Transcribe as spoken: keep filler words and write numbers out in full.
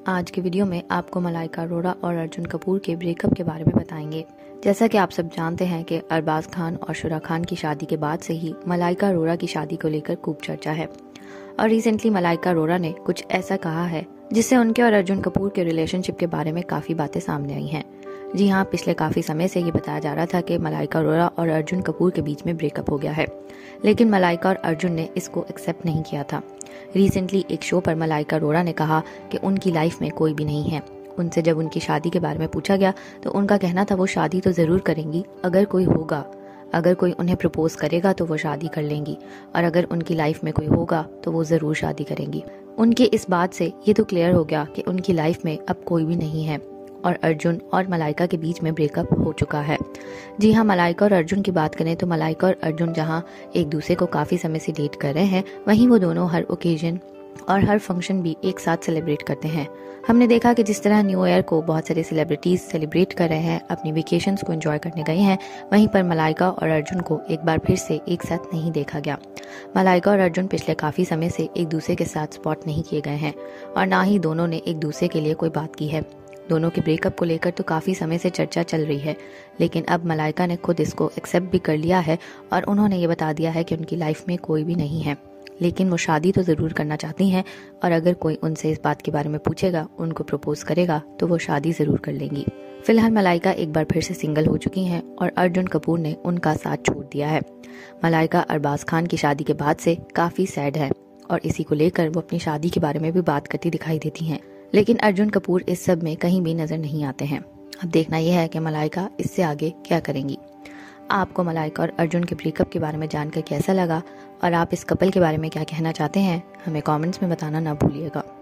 आज के वीडियो में आपको मलाइका अरोड़ा और अर्जुन कपूर के ब्रेकअप के बारे में बताएंगे। जैसा कि आप सब जानते हैं कि अरबाज खान और शुरा खान की शादी के बाद से ही मलाइका अरोड़ा की शादी को लेकर खूब चर्चा है और रिसेंटली मलाइका अरोड़ा ने कुछ ऐसा कहा है जिससे उनके और अर्जुन कपूर के रिलेशनशिप के बारे में काफ़ी बातें सामने आई हैं। जी हाँ, पिछले काफ़ी समय से ये बताया जा रहा था कि मलाइका अरोड़ा और अर्जुन कपूर के बीच में ब्रेकअप हो गया है, लेकिन मलाइका और अर्जुन ने इसको एक्सेप्ट नहीं किया था। रिसेंटली एक शो पर मलाइका अरोड़ा ने कहा कि उनकी लाइफ में कोई भी नहीं है। उनसे जब उनकी शादी के बारे में पूछा गया तो उनका कहना था वो शादी तो ज़रूर करेंगी, अगर कोई होगा, अगर कोई उन्हें प्रपोज करेगा तो वो शादी कर लेंगी, और अगर उनकी लाइफ में कोई होगा तो वो ज़रूर शादी करेंगी। उनके इस बात से ये तो क्लियर हो गया कि उनकी लाइफ में अब कोई भी नहीं है और अर्जुन और मलाइका के बीच में ब्रेकअप हो चुका है। जी हाँ, मलाइका और अर्जुन की बात करें तो मलाइका और अर्जुन जहाँ एक दूसरे को काफ़ी समय से डेट कर रहे हैं, वहीं वो दोनों हर ओकेजन और हर फंक्शन भी एक साथ सेलिब्रेट करते हैं। हमने देखा कि जिस तरह न्यू ईयर को बहुत सारे सेलिब्रिटीज सेलिब्रेट कर रहे हैं, अपनी वेकेशंस को एंजॉय करने गए हैं, वहीं पर मलाइका और अर्जुन को एक बार फिर से एक साथ नहीं देखा गया। मलाइका और अर्जुन पिछले काफ़ी समय से एक दूसरे के साथ स्पॉट नहीं किए गए हैं और ना ही दोनों ने एक दूसरे के लिए कोई बात की है। दोनों के ब्रेकअप को लेकर तो काफ़ी समय से चर्चा चल रही है, लेकिन अब मलाइका ने खुद इसको एक्सेप्ट भी कर लिया है और उन्होंने ये बता दिया है कि उनकी लाइफ में कोई भी नहीं है, लेकिन वो शादी तो ज़रूर करना चाहती हैं और अगर कोई उनसे इस बात के बारे में पूछेगा, उनको प्रपोज करेगा तो वो शादी ज़रूर कर लेंगी। फिलहाल मलाइका एक बार फिर से सिंगल हो चुकी हैं और अर्जुन कपूर ने उनका साथ छोड़ दिया है। मलाइका अरबाज खान की शादी के बाद से काफ़ी सैड है और इसी को लेकर वो अपनी शादी के बारे में भी बात करती दिखाई देती हैं, लेकिन अर्जुन कपूर इस सब में कहीं भी नज़र नहीं आते हैं। अब देखना यह है कि मलाइका इससे आगे क्या करेंगी। आपको मलाइका और अर्जुन के ब्रेकअप के बारे में जानकर कैसा लगा और आप इस कपल के बारे में क्या कहना चाहते हैं, हमें कमेंट्स में बताना ना भूलिएगा।